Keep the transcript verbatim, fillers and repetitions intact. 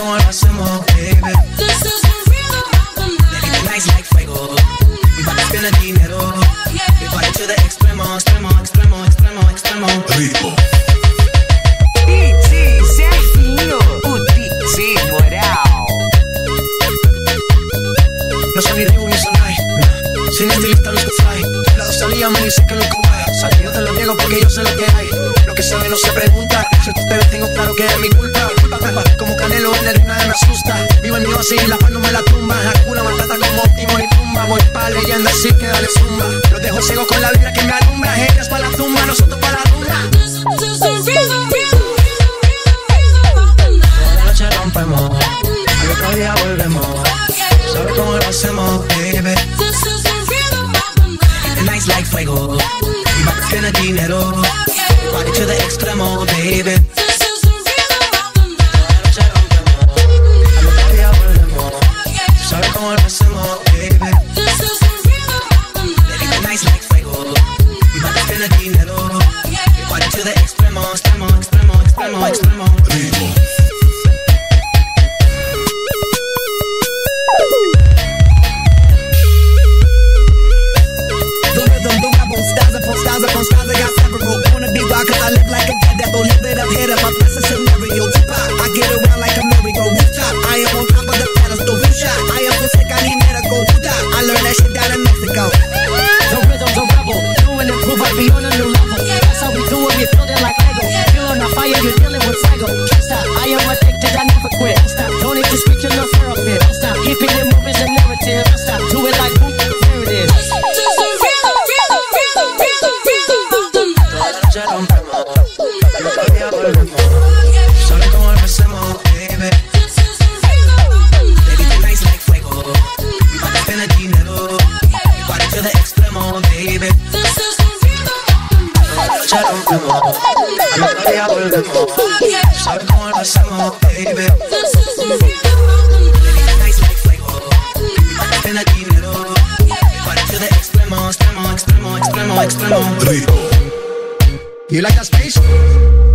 cómo lo hacemos, baby. This is the rhythm of the night. Baby, tonight's like fuego. Mi body tiene dinero. Mi body to the extremo, extremo, extremo, extremo, extremo. Ritmo. D J Serginho, o D J Moral. No soy ni Reebok ni Sonai, sin estilista luzco fly. La dos salía me dice que lo cobae. Salí yo te lo niego porque yo sé lo que hay. Lo que sabe no se pregunta. Si tú te ves tengo claro que es mi culpa. Culpa, culpa, como Canelo en la arena me asusta. Vivo en mi oasis y la paz no me la tumba. Hakuna Matata como Timón y Pumba. Voy pa' leyenda así que dale zumba. Los dejo ciego con la vibra que me alumbra. Ellas pa' la tumba, nosotros pa' la rumba. This is the rhythm, rhythm, rhythm of the night. Toda la noche rompemos, al otro día volvemos. ¿Sabes cómo lo hacemos, baby? This is the rhythm of the night. The night's like fuego. Mi body tiene dinero. Mi body to the extremo, baby. This is the rhythm of the night. Toda la noche rompemos, al otro día volvemos. ¿Sabes cómo lo hacemos, baby? This is the rhythm of the night. The night's like fuego. Mi body tiene dinero. Mi body to the extremo, extremo, extremo, extremo, extremo. Ritmo. The rhythm, the rebel, stanza for stanza for stanza, got several. Wanna be wild cause I live like a devil. Live it up, hit up, my best scenario. Tupac, I get around like a merry-go rooftop. I am on top of the pedestal, view shot. I am so sick, I need me to go to top. I learned that shit down in Mexico. The rhythm, the rebel, do and improve, I be on a new level. That's how we do it, we build it like Lego. Feel on a fire, you're dealing with fuego. Stop, I am addicted, I never quit. Stop, don't need to speak to no therapist. Stop, keeping it moving's a narrative. Stop, do it like boom, there it is. This is the rhythm, rhythm, rhythm, rhythm, rhythm of the night. Toda la noche rompemos, al otro día volvemos. ¿Sabes cómo lo hacemos, baby? This is the rhythm of the night. Baby, tonight's like fuego. Mi body tiene dinero. Mi body to the extremo, baby. This is the rhythm of the night. Toda la noche rompemos, al otro día volvemos. ¿Sabes cómo lo hacemos, baby? This is the rhythm of the night. Baby, tonight's like fuego. Mi body tiene dinero. Mi body to the extremo, extremo, extremo, extremo, extremo. Ritmo. You like that space?